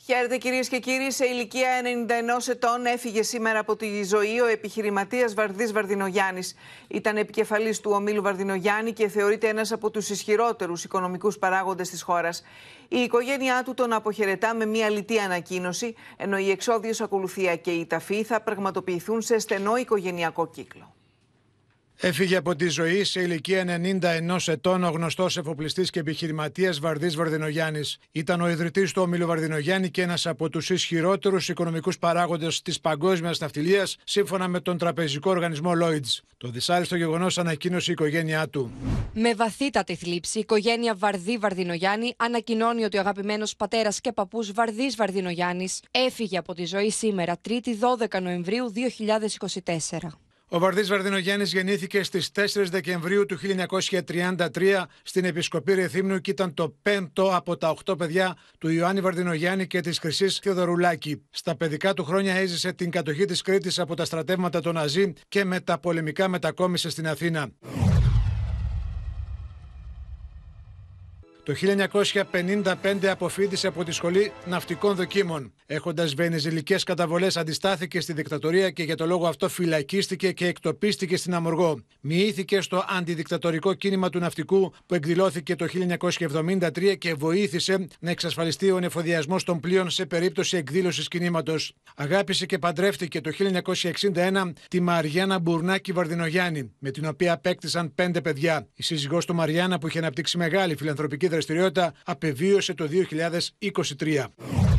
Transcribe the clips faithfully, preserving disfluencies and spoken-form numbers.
Χαίρετε κυρίες και κύριοι. Σε ηλικία ενενήντα ενός ετών έφυγε σήμερα από τη ζωή ο επιχειρηματίας Βαρδής Βαρδινογιάννης. Ήταν επικεφαλής του ομίλου Βαρδινογιάννη και θεωρείται ένας από τους ισχυρότερους οικονομικούς παράγοντες της χώρας. Η οικογένειά του τον αποχαιρετά με μια λιτή ανακοίνωση, ενώ η εξώδιος ακολουθία και η ταφή θα πραγματοποιηθούν σε στενό οικογενειακό κύκλο. Έφυγε από τη ζωή σε ηλικία ενενήντα ενός ετών ο γνωστός εφοπλιστής και επιχειρηματίας Βαρδής Βαρδινογιάννης. Ήταν ο ιδρυτής του ομίλου Βαρδινογιάννη και ένας από τους ισχυρότερους οικονομικούς παράγοντες της παγκόσμιας ναυτιλίας, σύμφωνα με τον τραπεζικό οργανισμό Lloyds. Το δυσάρεστο γεγονός ανακοίνωσε η οικογένειά του. Με βαθύτατη θλίψη, η οικογένεια Βαρδή Βαρδινογιάννη ανακοινώνει ότι ο αγαπημένος πατέρας και παππούς Βαρδής Βαρδινογιάννης έφυγε από τη ζωή σήμερα, Τρίτη δώδεκα Νοεμβρίου δύο χιλιάδες είκοσι τέσσερα. Ο Βαρδής Βαρδινογιάννης γεννήθηκε στις τέσσερις Δεκεμβρίου του χίλια εννιακόσια τριάντα τρία στην Επισκοπή Ρεθύμνου και ήταν το πέμπτο από τα οκτώ παιδιά του Ιωάννη Βαρδινογιάννη και της Χρυσής Θεοδωρουλάκη. Στα παιδικά του χρόνια έζησε την κατοχή της Κρήτης από τα στρατεύματα των Ναζί και μεταπολεμικά μετακόμισε στην Αθήνα. Το χίλια εννιακόσια πενήντα πέντε αποφοίτησε από τη Σχολή Ναυτικών Δοκίμων. Έχοντας βενεζιλικές καταβολές, αντιστάθηκε στη δικτατορία και για το λόγο αυτό φυλακίστηκε και εκτοπίστηκε στην Αμοργό. Μοιήθηκε στο αντιδικτατορικό κίνημα του ναυτικού που εκδηλώθηκε το χίλια εννιακόσια εβδομήντα τρία και βοήθησε να εξασφαλιστεί ο νεφοδιασμός των πλοίων σε περίπτωση εκδήλωσης κινήματος. Αγάπησε και παντρεύτηκε το χίλια εννιακόσια εξήντα ένα τη Μαριάννα Μπουρνάκη Βαρδινογιάννη, με την οποία απέκτησαν πέντε παιδιά. Η σύζυγός του Μαριάννα, που είχε αναπτύξει μεγάλη φιλανθρωπική δραστηριότητα, απεβίωσε το δύο χιλιάδες είκοσι τρία.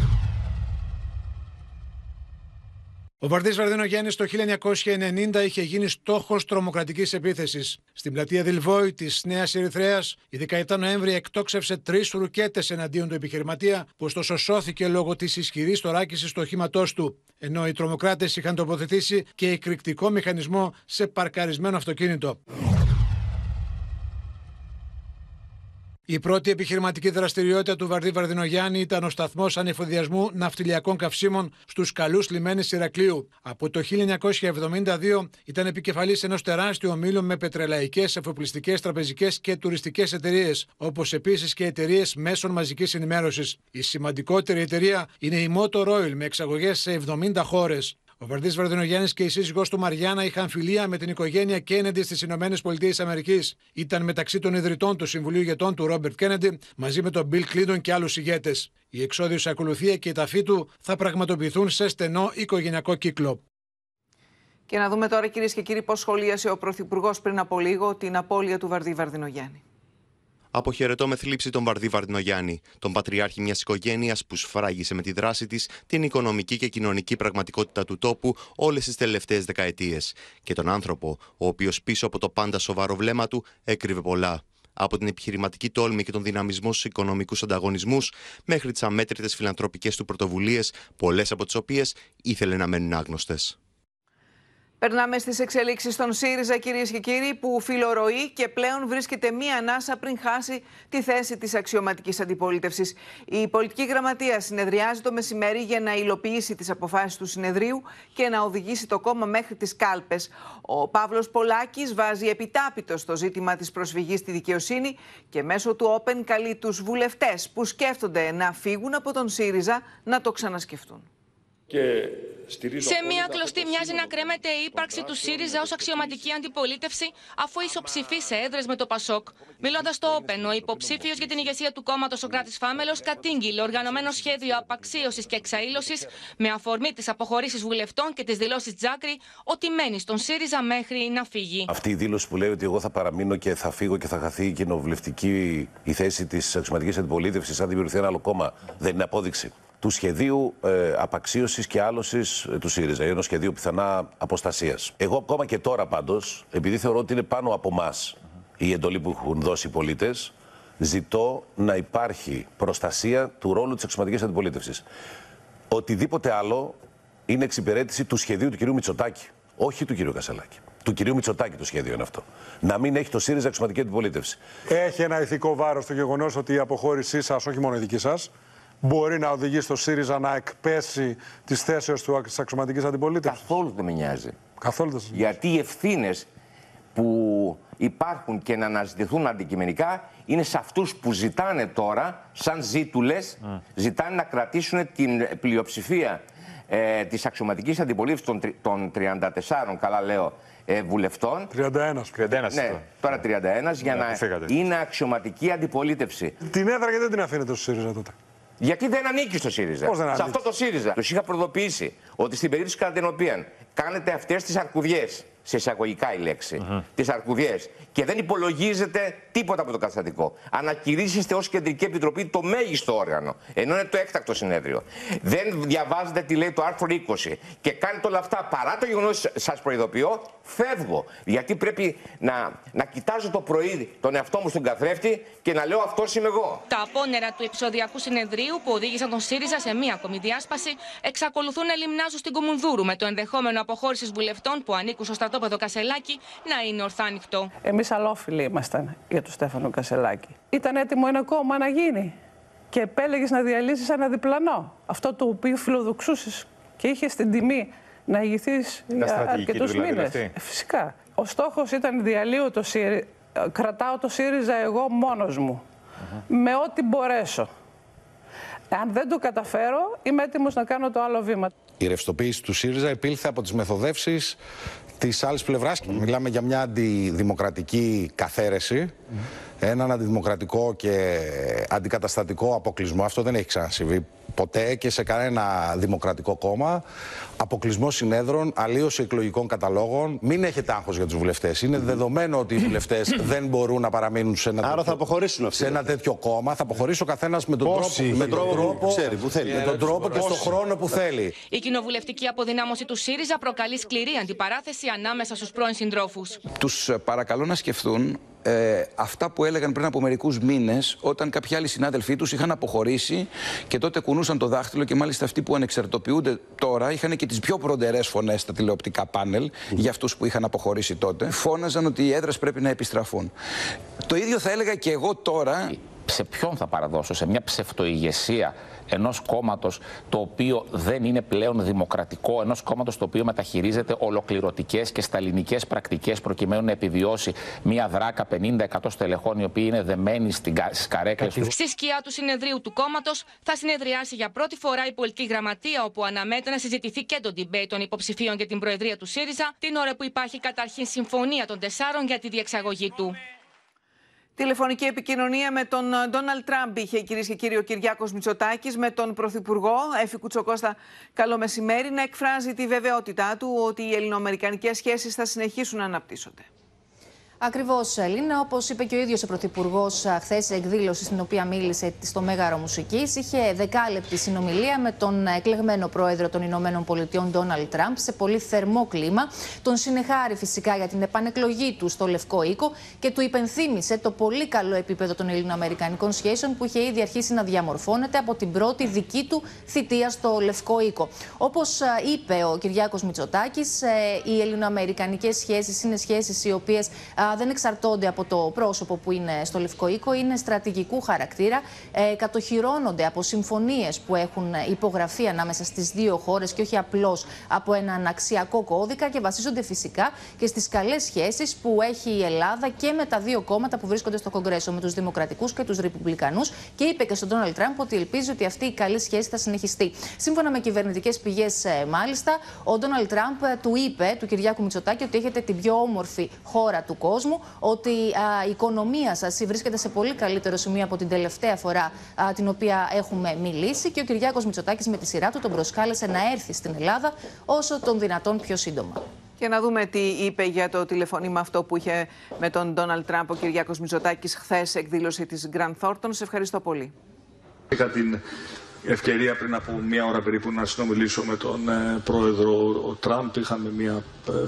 Ο Βαρδής Βαρδινογιάννης το χίλια εννιακόσια ενενήντα είχε γίνει στόχος τρομοκρατικής επίθεσης. Στην πλατεία Δηλβόη της Νέας Ερυθρέας, η δεκαεπτά Νοέμβρη εκτόξευσε τρεις ρουκέτες εναντίον του επιχειρηματία, που ωστόσο σώθηκε λόγω της ισχυρής θωράκισης του οχήματός του, ενώ οι τρομοκράτες είχαν τοποθετήσει και εκρηκτικό μηχανισμό σε παρκαρισμένο αυτοκίνητο. Η πρώτη επιχειρηματική δραστηριότητα του Βαρδή Βαρδινογιάννη ήταν ο σταθμός ανεφοδιασμού ναυτιλιακών καυσίμων στους καλούς λιμένες Ηρακλείου. Από το χίλια εννιακόσια εβδομήντα δύο ήταν επικεφαλής ενός τεράστιου ομίλου με πετρελαϊκές, εφοπλιστικές, τραπεζικές και τουριστικές εταιρείες, όπως επίσης και εταιρείες μέσων μαζικής ενημέρωσης. Η σημαντικότερη εταιρεία είναι η Motor Oil, με εξαγωγές σε εβδομήντα χώρες. Ο Βαρδής Βαρδινογιάννης και η σύζυγός του Μαριάννα είχαν φιλία με την οικογένεια Κέννεντι στις Ηνωμένες Πολιτείες Αμερικής. Ήταν μεταξύ των ιδρυτών του Συμβουλίου Ηγετών του Ρόμπερτ Κέννεντι, μαζί με τον Μπιλ Κλίντον και άλλους ηγέτες. Η εξώδιος ακολουθία και η ταφή του θα πραγματοποιηθούν σε στενό οικογενειακό κύκλο. Και να δούμε τώρα, κυρίες και κύριοι, πώς σχολίασε ο Πρωθυπουργός πριν από λίγο την απώλεια του Βαρδή Βαρδινογιάννη. Αποχαιρετώ με θλίψη τον Βαρδή Βαρδινογιάννη, τον πατριάρχη μιας οικογένειας που σφράγισε με τη δράση της την οικονομική και κοινωνική πραγματικότητα του τόπου όλες τις τελευταίες δεκαετίες. Και τον άνθρωπο, ο οποίος πίσω από το πάντα σοβαρό βλέμμα του έκρυβε πολλά. Από την επιχειρηματική τόλμη και τον δυναμισμό στους οικονομικούς ανταγωνισμούς, μέχρι τις αμέτρητες φιλανθρωπικές του πρωτοβουλίες, πολλές από τις οποίες ήθελε να μένουν άγνωστες. Περνάμε στις εξελίξεις στον ΣΥΡΙΖΑ, κυρίες και κύριοι, που φιλορροεί και πλέον βρίσκεται μία ανάσα πριν χάσει τη θέση της αξιωματικής αντιπολίτευσης. Η πολιτική γραμματεία συνεδριάζει το μεσημέρι για να υλοποιήσει τις αποφάσεις του συνεδρίου και να οδηγήσει το κόμμα μέχρι τις κάλπες. Ο Παύλος Πολάκης βάζει επιτάπητο στο ζήτημα της προσφυγής στη δικαιοσύνη και μέσω του Όπεν καλεί τους βουλευτές που σκέφτονται να φύγουν από τον ΣΥΡΙΖΑ να το ξανασκεφτούν. Και σε μια κλωστή μοιάζει να κρέμεται η ύπαρξη του ΣΥΡΙΖΑ ως αξιωματική αντιπολίτευση, αφού ισοψηφεί σε έδρες με το ΠΑΣΟΚ. Μιλώντας στο Όπεν, ο υποψήφιος για την ηγεσία του κόμματος, ο Κράτης Φάμελος, κατήγγειλε οργανωμένο σχέδιο απαξίωσης και εξαήλωσης με αφορμή τις αποχωρήσεις βουλευτών και τις δηλώσεις Τζάκρη ότι μένει στον ΣΥΡΙΖΑ μέχρι να φύγει. Αυτή η δήλωση που λέει ότι εγώ θα παραμείνω και θα φύγω και θα χαθεί η κοινοβουλευτική η θέση της αξιωματικής αντιπολίτευσης, αν δημιουργηθεί ένα άλλο κόμμα, δεν είναι απόδειξη του σχεδίου ε, απαξίωσης και άλωσης ε, του ΣΥΡΙΖΑ, ενός σχεδίου πιθανά αποστασίας. Εγώ ακόμα και τώρα πάντως, επειδή θεωρώ ότι είναι πάνω από εμάς η εντολή που έχουν δώσει οι πολίτες, ζητώ να υπάρχει προστασία του ρόλου της αξιωματικής αντιπολίτευσης. Οτιδήποτε άλλο είναι εξυπηρέτηση του σχεδίου του κυρίου Μητσοτάκη, όχι του κυρίου Κασελάκη. Του κυρίου Μητσοτάκη το σχέδιο είναι αυτό. Να μην έχει το ΣΥΡΙΖΑ αξιωματική αντιπολίτευση. Έχει ένα ηθικό βάρος το γεγονός ότι η αποχώρησή σας, όχι μόνο η δική σας, μπορεί να οδηγήσει το ΣΥΡΙΖΑ να εκπέσει τις θέσεις του της αξιωματικής αντιπολίτευσης? Καθόλου δεν με νοιάζει. Καθόλου δεν σας νοιάζει. Γιατί οι ευθύνες που υπάρχουν και να αναζητηθούν αντικειμενικά είναι σε αυτούς που ζητάνε τώρα, σαν ζήτουλες, mm. ζητάνε να κρατήσουν την πλειοψηφία ε, της αξιωματικής αντιπολίτευσης των, των τριάντα τεσσάρων, καλά λέω, ε, βουλευτών. τριάντα ένα. τριάντα ένα ναι, τώρα τριάντα ένα, για να φύγατε. Είναι αξιωματική αντιπολίτευση. Την έδρα και δεν την αφήνετε στο ΣΥΡΙΖΑ τότε. Γιατί δεν ανήκει στο ΣΥΡΙΖΑ. Πώς δεν ανήκει? Σε αυτό το ΣΥΡΙΖΑ τους είχα προειδοποιήσει ότι στην περίπτωση κατά την οποία κάνετε αυτές τις αρκουδιές, σε εισαγωγικά η λέξη, uh-huh. τις αρκουδιές, και δεν υπολογίζετε τίποτα από το καταστατικό. Ανακηρύσσεστε ως Κεντρική Επιτροπή το μέγιστο όργανο, ενώ είναι το έκτακτο συνέδριο. Δεν διαβάζετε τι λέει το άρθρο είκοσι και κάνετε όλα αυτά παρά το γεγονός, σας προειδοποιώ, φεύγω. Γιατί πρέπει να, να κοιτάζω το πρωί τον εαυτό μου στον καθρέφτη και να λέω αυτός είμαι εγώ. Τα απόνερα του επεισοδιακού συνεδρίου που οδήγησαν τον ΣΥΡΙΖΑ σε μία ακόμη διάσπαση εξακολουθούν να λιμνάζουν στην Κουμουνδούρου, με το ενδεχόμενο αποχώρησης βουλευτών που ανήκουν στο στρατόπεδο Κασελάκη να είναι ορθά ανοιχτό. Εμείς αλόφιλοι ήμασταν για τον Στέφανο Κασελάκη. Ήταν έτοιμο ένα κόμμα να γίνει και επέλεγες να διαλύσεις ένα διπλανό. Αυτό το οποίο φιλοδοξούσες και είχες την τιμή να ηγηθείς για αρκετούς δηλαδή μήνες. Ε, φυσικά. Ο στόχος ήταν διαλύω το ΣΥΡΙΖΑ, κρατάω το ΣΥΡΙΖΑ εγώ μόνος μου, uh-huh. με ό,τι μπορέσω. Αν δεν το καταφέρω, είμαι έτοιμος να κάνω το άλλο βήμα. Η ρευστοποίηση του ΣΥΡΙΖΑ επήλθε από τις μεθοδεύσεις της άλλης πλευράς. Mm. Μιλάμε για μια αντιδημοκρατική καθαίρεση, mm. έναν αντιδημοκρατικό και αντικαταστατικό αποκλεισμό. Αυτό δεν έχει ξανασυμβεί ποτέ και σε κανένα δημοκρατικό κόμμα. Αποκλεισμό συνέδρων, αλλίωση εκλογικών καταλόγων. Μην έχετε άγχος για τους βουλευτές. Είναι mm. δεδομένο ότι οι βουλευτές δεν μπορούν να παραμείνουν σε ένα, Άρα τέτοιο, θα σε ένα τέτοιο κόμμα. Θα αποχωρήσει ο καθένας με τον Πόσοι, τρόπο, με τον τρόπο, ξέρει, που θέλει. με τον τρόπο και στον χρόνο που θέλει. Η κοινοβουλευτική αποδυνάμωση του ΣΥΡΙΖΑ προκαλεί σκληρή αντιπαράθεση ανάμεσα στους πρώην συντρόφους. Τους παρακαλώ να σκεφτούν ε, αυτά που έλεγαν πριν από μερικούς μήνες, όταν κάποιοι άλλοι συνάδελφοί τους είχαν αποχωρήσει και τότε κουνούσαν το δάχτυλο, και μάλιστα αυτοί που ανεξαρτοποιούνται τώρα είχαν και τις πιο προντερές φωνές στα τηλεοπτικά πάνελ mm. για αυτούς που είχαν αποχωρήσει τότε. Φώναζαν ότι οι έδρες πρέπει να επιστραφούν. Το ίδιο θα έλεγα και εγώ τώρα. Σε ποιον θα παραδώσω? Σε μια ψευτοηγεσία ενός κόμματος το οποίο δεν είναι πλέον δημοκρατικό, ενός κόμματος το οποίο μεταχειρίζεται ολοκληρωτικές και σταλινικές πρακτικές προκειμένου να επιβιώσει μια δράκα πενήντα εκατό στελεχών οι οποίοι είναι δεμένοι στις καρέκλες τους. Στη σκιά του συνεδρίου του κόμματος θα συνεδριάσει για πρώτη φορά η πολιτική γραμματεία, όπου αναμένεται να συζητηθεί και το debate των υποψηφίων για την προεδρία του ΣΥΡΙΖΑ, την ώρα που υπάρχει καταρχήν συμφωνία των τεσσάρων για τη διεξαγωγή του. Τηλεφωνική επικοινωνία με τον Ντόναλντ Τραμπ είχε, κυρίες και κύριοι, ο Κυριάκος Μητσοτάκης με τον Πρωθυπουργό Έφη Κουτσοκώστα. Καλό μεσημέρι. Να εκφράζει τη βεβαιότητά του ότι οι ελληνοαμερικανικές σχέσεις θα συνεχίσουν να αναπτύσσονται. Ακριβώς, Ελίνα. Όπως είπε και ο ίδιος ο Πρωθυπουργός χθες σε εκδήλωση στην οποία μίλησε στο Μέγαρο Μουσικής, είχε δεκάλεπτη συνομιλία με τον εκλεγμένο πρόεδρο των Ηνωμένων Πολιτειών, Ντόναλντ Τραμπ, σε πολύ θερμό κλίμα. Τον συνεχάρη φυσικά για την επανεκλογή του στο Λευκό Οίκο και του υπενθύμησε το πολύ καλό επίπεδο των ελληνοαμερικανικών σχέσεων που είχε ήδη αρχίσει να διαμορφώνεται από την πρώτη δική του θητεία στο Λευκό Οίκο. Όπως είπε ο Κυριάκος Μητσοτάκης, οι ελληνοαμερικανικές σχέσεις είναι σχέσεις οι οποίες δεν εξαρτώνται από το πρόσωπο που είναι στο Λευκό Οίκο, είναι στρατηγικού χαρακτήρα, ε, κατοχυρώνονται από συμφωνίες που έχουν υπογραφεί ανάμεσα στις δύο χώρες και όχι απλώς από έναν αξιακό κώδικα, και βασίζονται φυσικά και στις καλές σχέσεις που έχει η Ελλάδα και με τα δύο κόμματα που βρίσκονται στο Κογκρέσο, με τους Δημοκρατικούς και τους Ρεπουμπλικανούς, και είπε και στον Ντόναλντ Τραμπ ότι ελπίζει ότι αυτή η καλή σχέση θα συνεχιστεί. Σύμφωνα με κυβερνητικές πηγές, ε, μάλιστα, ο Ντόναλντ Τραμπ ε, του είπε, του Κυριάκου Μητσοτάκη, ότι έχετε την πιο όμορφη χώρα του κόσμου, ότι α, η οικονομία σας βρίσκεται σε πολύ καλύτερο σημείο από την τελευταία φορά α, την οποία έχουμε μιλήσει, και ο Κυριάκος Μητσοτάκης με τη σειρά του τον προσκάλεσε να έρθει στην Ελλάδα όσο τον δυνατόν πιο σύντομα. Και να δούμε τι είπε για το τηλεφώνημα αυτό που είχε με τον Ντόναλντ Τραμπ ο Κυριάκος Μητσοτάκης χθες, εκδήλωση της Grant Thornton. Σε ευχαριστώ πολύ. Είχα την ευκαιρία πριν από μία ώρα περίπου να συνομιλήσω με τον ε, πρόεδρο Τραμπ. Είχαμε μία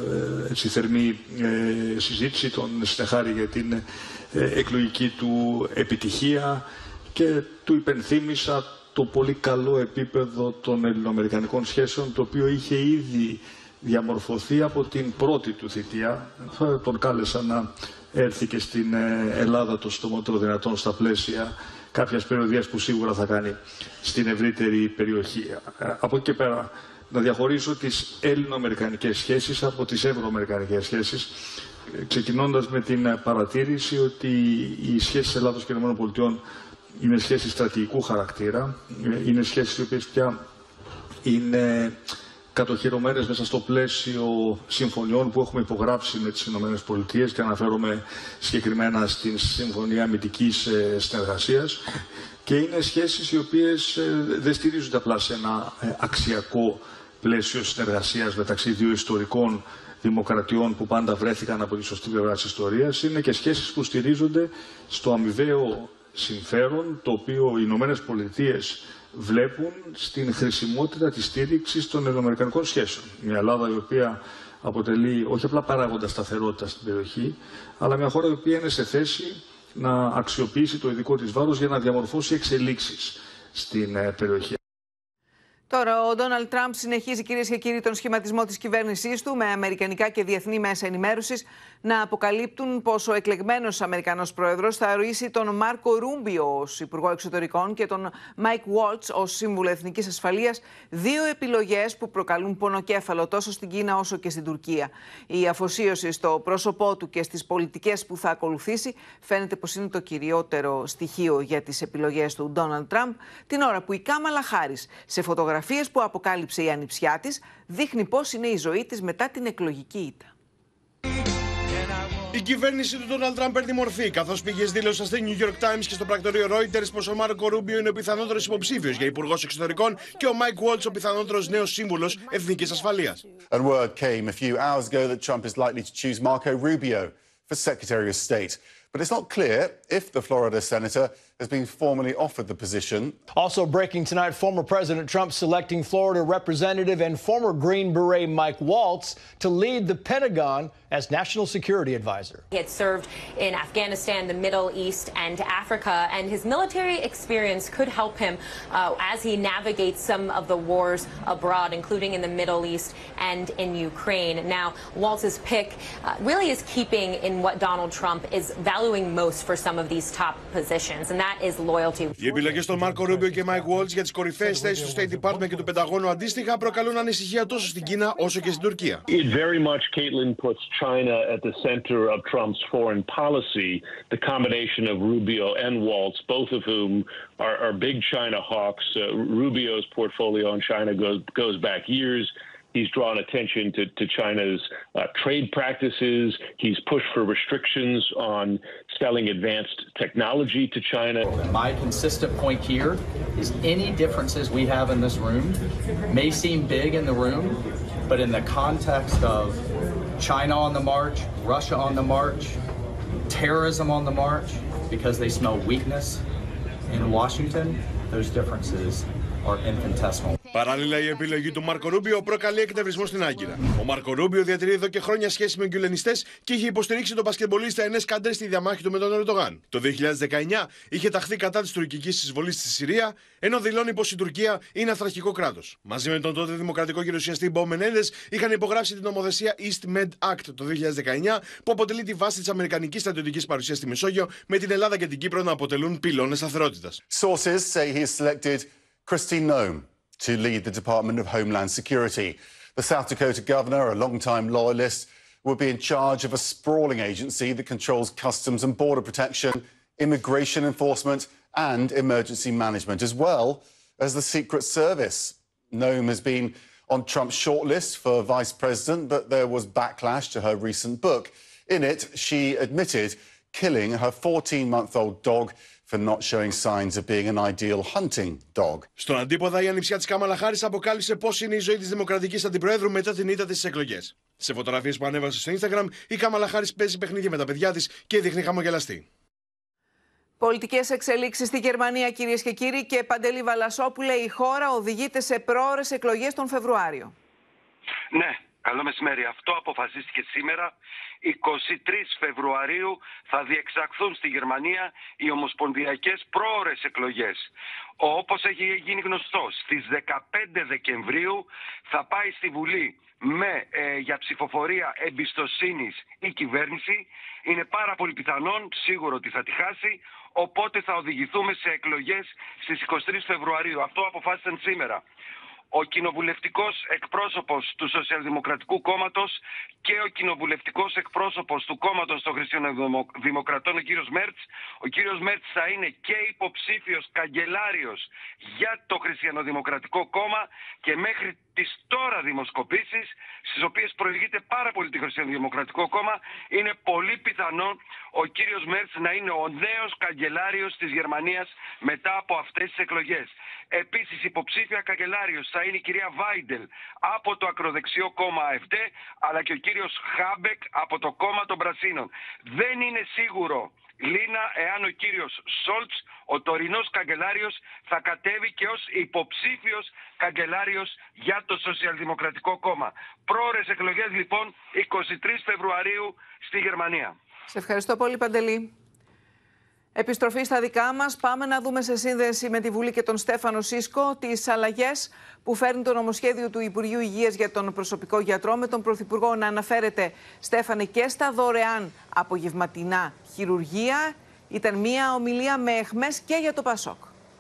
ε, έτσι, θερμή ε, συζήτηση, τον συνεχάρη για την ε, εκλογική του επιτυχία και του υπενθύμησα το πολύ καλό επίπεδο των ελληνοαμερικανικών σχέσεων, το οποίο είχε ήδη διαμορφωθεί από την πρώτη του θητεία. Τον κάλεσα να έρθει και στην Ελλάδα το στομότερο δυνατόν στα πλαίσια κάποιας περιοδίας που σίγουρα θα κάνει στην ευρύτερη περιοχή. Από εκεί και πέρα να διαχωρίσω τις ελληνοαμερικανικές σχέσεις από τις ευρωαμερικανικές σχέσεις. ξεκινώντας με την παρατήρηση ότι οι σχέσεις Ελλάδος και ΗΠΑ είναι σχέσεις στρατηγικού χαρακτήρα, είναι σχέσεις οι οποίες πια είναι κατοχυρωμένες μέσα στο πλαίσιο συμφωνιών που έχουμε υπογράψει με τις ΗΠΑ και αναφέρομαι συγκεκριμένα στην Συμφωνία Αμυντικής Συνεργασίας, και είναι σχέσεις οι οποίες δεν στηρίζονται απλά σε ένα αξιακό πλαίσιο συνεργασίας μεταξύ δύο ιστορικών δημοκρατιών που πάντα βρέθηκαν από τη σωστή πλευρά της ιστορίας, είναι και σχέσεις που στηρίζονται στο αμοιβαίο συμφέρον, το οποίο οι Ηνωμένες Πολιτείες βλέπουν στην χρησιμότητα της στήριξης των ελληνοαμερικανικών σχέσεων. Μια Ελλάδα η οποία αποτελεί όχι απλά παράγοντα σταθερότητα στην περιοχή, αλλά μια χώρα η οποία είναι σε θέση να αξιοποιήσει το ειδικό της βάρος για να διαμορφώσει εξελίξεις στην περιοχή. Τώρα, ο Ντόναλντ Τραμπ συνεχίζει, κυρίες και κύριοι, τον σχηματισμό της κυβέρνησής του με αμερικανικά και διεθνή μέσα ενημέρωσης να αποκαλύπτουν πως ο εκλεγμένος Αμερικανός πρόεδρος θα ορίσει τον Μάρκο Ρούμπιο ως Υπουργό Εξωτερικών και τον Μάικ Waltz ως Σύμβουλο Εθνικής Ασφαλείας, δύο επιλογές που προκαλούν πονοκέφαλο τόσο στην Κίνα όσο και στην Τουρκία. Η αφοσίωση στο πρόσωπό του και στις πολιτικές που θα ακολουθήσει φαίνεται πως είναι το κυριότερο στοιχείο για τις επιλογές του Ντόναλντ Τραμπ, την ώρα που η Κάμαλα Χάρις σε φωτογραφίες που αποκάλυψε η ανιψιά της δείχνει πώς είναι η ζωή της μετά την εκλογική ήττα. Η κυβέρνηση του Ντόναλντ Τραμπ παίρνει μορφή, καθώς πηγές δήλωσαν στο New York Times και στο πρακτορείο Reuters πως ο Μάρκο Ρούμπιο είναι ο πιθανότερος υποψήφιος για υπουργός εξωτερικών και ο Μάικ Waltz ο πιθανότερος νέος σύμβουλος εθνικής ασφαλείας. And word came a few hours ago that Trump is likely to choose Marco Rubio for Secretary of State. But it's not clear if the Florida senator has been formally offered the position. Also breaking tonight, former President Trump selecting Florida Representative and former Green Beret Mike Waltz to lead the Pentagon as National Security Advisor. He had served in Afghanistan, the Middle East, and Africa, and his military experience could help him uh, as he navigates some of the wars abroad, including in the Middle East and in Ukraine. Now, Waltz's pick uh, really is keeping in what Donald Trump is valuing most for some of these top positions, and that is loyalty. Οι επιλογές των Μάρκο Ρούμπιο και Μάικ Waltz για τις κορυφαίες θέσεις του State Department και του Πενταγώνου αντίστοιχα προκαλούν ανησυχία τόσο στην Κίνα όσο και στην Τουρκία. It very much, Caitlin, puts China at the center of Trump's foreign policy. The combination of Rubio and Waltz, both of whom are, are big China hawks. Uh, Rubio's portfolio on China goes goes back years. He's drawn attention to, to China's uh, trade practices. He's pushed for restrictions on selling advanced technology to China. My consistent point here is any differences we have in this room may seem big in the room, but in the context of China on the march, Russia on the march, terrorism on the march, because they smell weakness in Washington, those differences are infinitesimal. Παράλληλα, η επιλογή του Μάρκο Ρούμπιο προκαλεί εκνευρισμό στην Άγκυρα. Ο Μάρκο Ρούμπιο διατηρεί εδώ και χρόνια σχέση με γκουλενιστές και είχε υποστηρίξει τον μπασκετμπολίστα Ενές Καντέρ στη διαμάχη του με τον Ερντογάν. Το δύο χιλιάδες δεκαεννιά είχε ταχθεί κατά της τουρκικής εισβολής στη Συρία, ενώ δηλώνει πως η Τουρκία είναι αυθαρχικό κράτος. Μαζί με τον τότε δημοκρατικό γερουσιαστή Μπο Μενέντες είχαν υπογράψει την νομοθεσία East Med Act το δύο χιλιάδες δεκαεννιά, που αποτελεί τη βάση της αμερικανικής στρατιωτικής παρουσίας στη Μεσόγειο, με την Ελλάδα και την Κύπρο να αποτελούν πυλώνες σταθερότητας. Sources say he has selected Kristi Noem to lead the Department of Homeland Security. The South Dakota governor, a long-time loyalist, will be in charge of a sprawling agency that controls customs and border protection, immigration enforcement, and emergency management, as well as the Secret Service. Noem has been on Trump's shortlist for vice president, but there was backlash to her recent book. In it, she admitted killing her fourteen-month-old dog for not showing signs of being an ideal hunting dog. Στον αντίποδα, η ανιψιά της Κάμαλα Χάρις αποκάλυψε πώς είναι η ζωή της Δημοκρατικής Αντιπροέδρου μετά την ήττα της στις εκλογές. Σε φωτογραφίες που ανέβασε στο Instagram, η Κάμαλα Χάρις παίζει παιχνίδια με τα παιδιά της και δείχνει χαμογελαστή. Πολιτικές εξελίξεις στη Γερμανία, κυρίες και κύριοι, και Παντελή Βαλασόπουλε, η χώρα οδηγείται σε πρόωρες εκλογές τον Φεβρουάριο. Ναι. Καλό μεσημέρι. Αυτό αποφασίστηκε σήμερα. εικοστή τρίτη Φεβρουαρίου θα διεξαχθούν στη Γερμανία οι ομοσπονδιακές πρόωρες εκλογές. Όπως έχει γίνει γνωστό, στις δεκαπέντε Δεκεμβρίου θα πάει στη Βουλή με, ε, για ψηφοφορία εμπιστοσύνης η κυβέρνηση. Είναι πάρα πολύ πιθανόν, σίγουρο ότι θα τη χάσει, οπότε θα οδηγηθούμε σε εκλογές στις εικοστή τρίτη Φεβρουαρίου. Αυτό αποφάσισαν σήμερα. ο κοινοβουλευτικός εκπρόσωπος του Σοσιαλδημοκρατικού Κόμματος και ο κοινοβουλευτικός εκπρόσωπος του κόμματος των Χριστιανοδημοκρατών, ο κύριος Μέρτς. Ο κύριος Μέρτς θα είναι και υποψήφιος καγκελάριος για το Χριστιανοδημοκρατικό Κόμμα και μέχρι τις τώρα δημοσκοπήσεις, στις οποίες προηγείται πάρα πολύ το Χριστιανοδημοκρατικό Κόμμα, είναι πολύ πιθανό ο κύριος Μέρτς να είναι ο νέος καγκελάριος της Γερμανίας μετά από αυτές τις εκλογές. Επίσης, υποψήφια καγκελάριος θα είναι η κυρία Βάιντελ από το ακροδεξιό κόμμα ΑΕΦΤ, αλλά και ο κύριος Χάμπεκ από το κόμμα των Πρασίνων. Δεν είναι σίγουρο, Λίνα, εάν ο κύριος Σόλτς, ο τωρινός καγκελάριος, θα κατέβει και ως υποψήφιος καγκελάριος για το Σοσιαλδημοκρατικό Κόμμα. Πρόορες εκλογές λοιπόν εικοστή τρίτη Φεβρουαρίου στη Γερμανία. Σε ευχαριστώ πολύ, Παντελή. Επιστροφή στα δικά μας. Πάμε να δούμε σε σύνδεση με τη Βουλή και τον Στέφανο Σίσκο τις αλλαγές που φέρνει το νομοσχέδιο του Υπουργείου Υγείας για τον προσωπικό γιατρό, με τον Πρωθυπουργό να αναφέρεται, Στέφανε, και στα δωρεάν απογευματινά χειρουργία. Ήταν μια ομιλία με αιχμές και για το Πασόκ.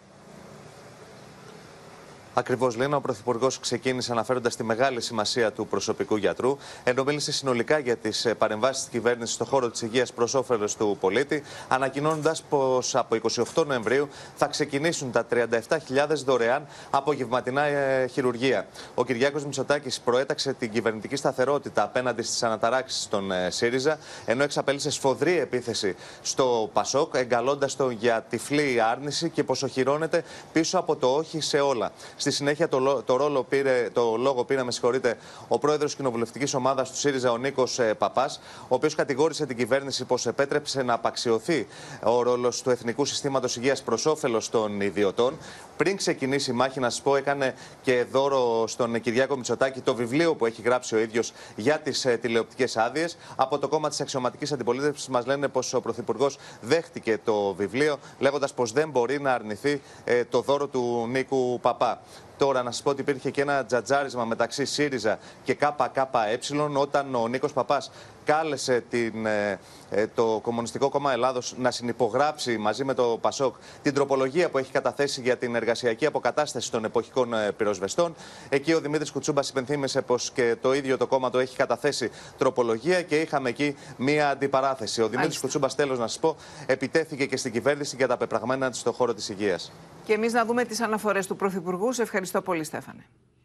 Ακριβώς, Λίνα, ο Πρωθυπουργός ξεκίνησε αναφέροντας τη μεγάλη σημασία του προσωπικού γιατρού, ενώ μίλησε συνολικά για τις παρεμβάσεις της κυβέρνησης στον χώρο της υγείας προς όφελος του πολίτη, ανακοινώνοντας πως από εικοστή ογδόη Νοεμβρίου θα ξεκινήσουν τα τριάντα επτά χιλιάδες δωρεάν απογευματινά ε, χειρουργία. Ο Κυριάκος Μητσοτάκης προέταξε την κυβερνητική σταθερότητα απέναντι στις αναταράξεις των ε, ΣΥΡΙΖΑ, ενώ εξαπέλυσε σφοδρή επίθεση στο Πασόκ, εγκαλώντας τον για τυφλή άρνηση και πως οχυρώνεται πίσω από το όχι σε όλα. Στη συνέχεια το, το, ρόλο πήρε, το λόγο πήρε, με συγχωρείτε, ο πρόεδρος κοινοβουλευτικής ομάδας του ΣΥΡΙΖΑ, ο Νίκος ε, Παπάς, ο οποίος κατηγόρησε την κυβέρνηση πως επέτρεψε να απαξιωθεί ο ρόλος του Εθνικού Συστήματος Υγείας προς όφελος των ιδιωτών. Πριν ξεκινήσει η μάχη, να σας πω, έκανε και δώρο στον Κυριάκο Μητσοτάκη το βιβλίο που έχει γράψει ο ίδιος για τις ε, τηλεοπτικές άδειες. Από το κόμμα της αξιωματικής αντιπολίτευσης μας λένε πως ο Πρωθυπουργός δέχτηκε το βιβλίο, λέγοντας πως δεν μπορεί να αρνηθεί ε, το δώρο του Νίκου Παπά. Τώρα, να σας πω ότι υπήρχε και ένα τζατζάρισμα μεταξύ ΣΥΡΙΖΑ και ΚΚΕ, όταν ο Νίκος Παπάς κάλεσε την, ε, το Κομμουνιστικό Κόμμα Ελλάδος να συνυπογράψει μαζί με το Πασόκ την τροπολογία που έχει καταθέσει για την εργασιακή αποκατάσταση των εποχικών ε, πυροσβεστών. Εκεί ο Δημήτρης Κουτσούμπας υπενθύμησε πως και το ίδιο το κόμμα το έχει καταθέσει τροπολογία και είχαμε εκεί μία αντιπαράθεση. Ο Δημήτρης Κουτσούμπας, τέλος να σας πω, επιτέθηκε και στην κυβέρνηση για τα πεπραγμένα της στον χώρο της υγείας. Και εμείς να δούμε τις αναφορές του Πρωθυπουργού. Σε ευχαριστώ πολύ, Στέφανε.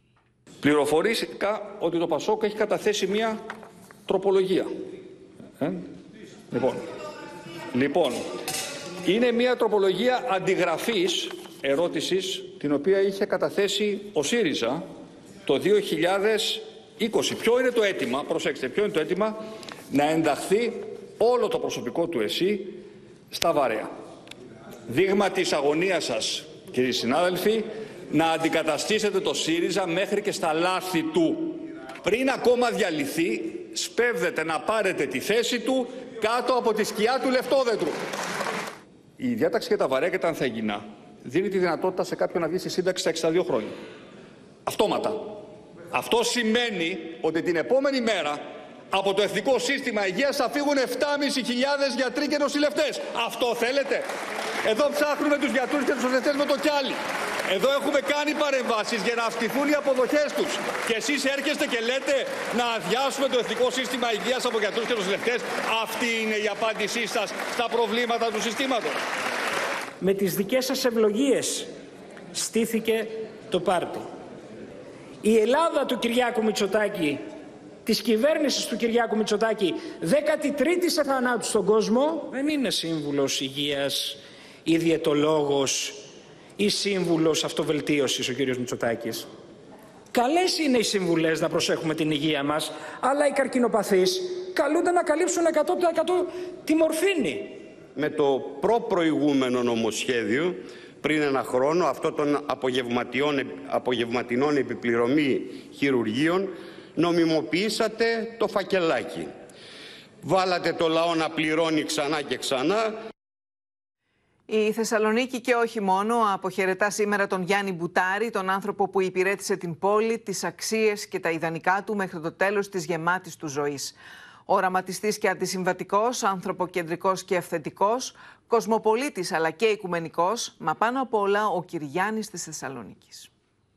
Πληροφορήθηκα ότι το Πασόκ έχει καταθέσει μία τροπολογία. Ε? Λοιπόν, λοιπόν, είναι μία τροπολογία αντιγραφής ερώτησης την οποία είχε καταθέσει ο ΣΥΡΙΖΑ το δύο χιλιάδες είκοσι. Ποιο είναι το αίτημα, προσέξτε, ποιο είναι το αίτημα? Να ενταχθεί όλο το προσωπικό του ΕΣΥ στα βαρέα. Δείγμα της αγωνίας σας, κύριοι συνάδελφοι, να αντικαταστήσετε το ΣΥΡΙΖΑ μέχρι και στα λάθη του. Πριν ακόμα διαλυθεί, σπέβδετε να πάρετε τη θέση του κάτω από τη σκιά του λεφτόδετρου. Η διάταξη για τα βαρέα και τα ανθέγινα δίνει τη δυνατότητα σε κάποιον να βγει στη σύνταξη στα εξήντα δύο χρόνια. Αυτόματα. Αυτό σημαίνει ότι την επόμενη μέρα από το Εθνικό Σύστημα Υγείας θα φύγουν επτά χιλιάδες πεντακόσιοι γιατροί και νοσηλευτές. Αυτό θέλετε? Εδώ ψάχνουμε τους γιατρούς και τους νοσηλευτές με το κιάλι. Εδώ έχουμε κάνει παρεμβάσεις για να αυξηθούν οι αποδοχές τους. Και εσείς έρχεστε και λέτε να αδειάσουμε το Εθνικό Σύστημα Υγείας από γιατρούς και νοσηλευτές. Αυτή είναι η απάντησή σας στα προβλήματα του συστήματος. Με τις δικές σας ευλογίες στήθηκε το πάρτι. Η Ελλάδα του Κυριάκου Μητσοτάκη, της κυβέρνησης του Κυριάκου Μητσοτάκη, δέκατη τρίτη σε θανάτου στον κόσμο, δεν είναι σύμβουλος υγείας ή διαιτολόγος ή σύμβουλος αυτοβελτίωσης ο κύριος Μητσοτάκης. Καλές είναι οι συμβουλές να προσέχουμε την υγεία μας, αλλά οι καρκινοπαθείς καλούνται να καλύψουν εκατό τοις εκατό τη μορφήνη. Με το προπροηγούμενο νομοσχέδιο, πριν ένα χρόνο, αυτό των απογευματινών επιπληρωμή χειρουργείων, νομιμοποιήσατε το φακελάκι. Βάλατε το λαό να πληρώνει ξανά και ξανά. Η Θεσσαλονίκη και όχι μόνο αποχαιρετά σήμερα τον Γιάννη Μπουτάρη, τον άνθρωπο που υπηρέτησε την πόλη, τις αξίες και τα ιδανικά του μέχρι το τέλος της γεμάτης του ζωής. Οραματιστής και αντισυμβατικός, ανθρωποκεντρικός και αυθεντικός, κοσμοπολίτης αλλά και οικουμενικός, μα πάνω απ' όλα ο Κυριάννης της Θεσσαλονίκης.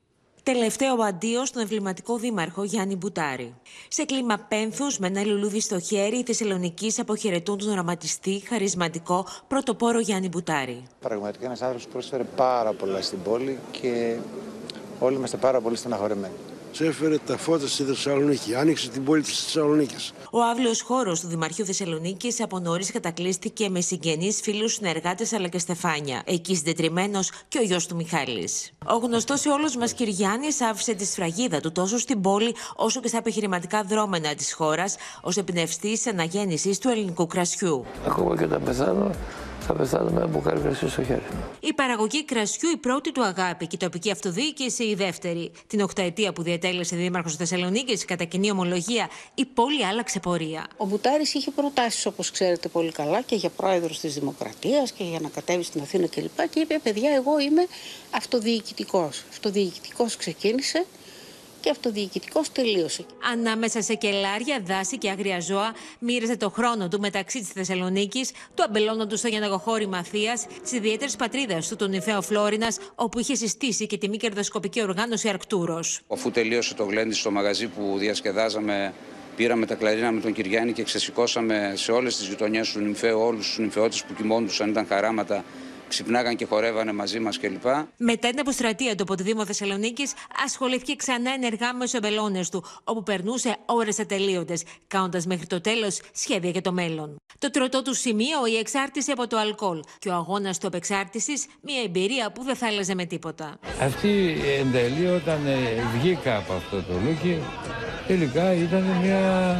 Τελευταίο αντίο στον εμβληματικό δήμαρχο Γιάννη Μπουτάρη. Σε κλίμα πένθους, με ένα λουλούδι στο χέρι, οι Θεσσαλονικείς αποχαιρετούν τον οραματιστή, χαρισματικό, πρωτοπόρο Γιάννη Μπουτάρη. Πραγματικά ένας άνθρωπος που πρόσφερε πάρα πολλά στην πόλη και όλοι είμαστε πάρα πολύ στεναχωρεμένοι. Έφερε τα φώτα στη Θεσσαλονίκη, άνοιξε την πόλη της Θεσσαλονίκης. Ο αύλιος χώρος του Δημαρχείου Θεσσαλονίκης από νωρίς κατακλείστηκε με συγγενείς, φίλους, συνεργάτες αλλά και στεφάνια. Εκεί συντετριμμένος και ο γιος του Μιχάλης. Ο γνωστός σε όλους μας Κυριάννης άφησε τη σφραγίδα του τόσο στην πόλη όσο και στα επιχειρηματικά δρόμενα της χώρας, ως εμπνευστής αναγέννησης του ελληνικού κρασιού. Ακόμα και όταν πεθάνω, θα πεθάνω με ένα μπουκάλι κρασιού στο χέρι. Η παραγωγή κρασιού η πρώτη του αγάπη και η τοπική αυτοδιοίκηση η δεύτερη. Την οκταετία που διατέλεσε δήμαρχος Θεσσαλονίκης, κατά κοινή ομολογία, η πόλη άλλαξε πορεία. Ο Μπουτάρης είχε προτάσεις, όπως ξέρετε πολύ καλά, και για πρόεδρος της Δημοκρατίας και για να κατέβει στην Αθήνα κλπ. Και είπε: παιδιά, εγώ είμαι αυτοδιοικητικός. Αυτοδιοικητικός ξεκίνησε και αυτοδιοικητικός τελείωσε. Ανάμεσα σε κελάρια, δάση και άγρια ζώα, μοίραζε το χρόνο του μεταξύ της Θεσσαλονίκης, του αμπελώνοντο στο Γιανναγοχώρη Αθίας, της ιδιαίτερης πατρίδας του, τον Νυμφαίο Φλόρινας, όπου είχε συστήσει και τη μη κερδοσκοπική οργάνωση Αρκτούρος. Αφού τελείωσε το γλέντι στο μαγαζί που διασκεδάζαμε, πήραμε τα κλαρίνα με τον Κυριάννη και ξεσηκώσαμε σε όλες τις γειτονιές του Νυμφαίου όλους τους νυμφαιώτες που κοιμόντουσαν, ήταν χαράματα. Ξυπνάγαν και χορεύανε μαζί μας κλπ. Μετά την αποστρατεία του από το Δήμο Θεσσαλονίκης, ασχολήθηκε ξανά ενεργά με τους εμπελώνες του, όπου περνούσε ώρες ατελείωτες, κάνοντας μέχρι το τέλος σχέδια για το μέλλον. Το τροτό του σημείο, η εξάρτηση από το αλκοόλ και ο αγώνας του απεξάρτησης, μια εμπειρία που δεν θα άλλαζε με τίποτα. Αυτή εν τέλει, όταν βγήκα από αυτό το λούκι, τελικά ήταν μια,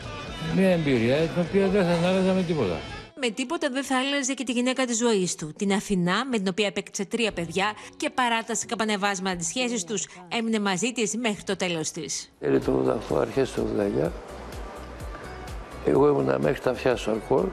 μια εμπειρία την οποία δεν θα άλλαζα με τίποτα. Με τίποτα δεν θα άλλαζε και τη γυναίκα της ζωής του, την Αθηνά, με την οποία έπαιξε τρία παιδιά και παρά τα σκαμπανεβάσματα της σχέσης τους, έμεινε μαζί της μέχρι το τέλος της. Τέλη το ογδόντα οκτώ, αρχές του ογδόντα εννιά, εγώ ήμουνα μέχρι τα αυτιά στο αλκοόλ.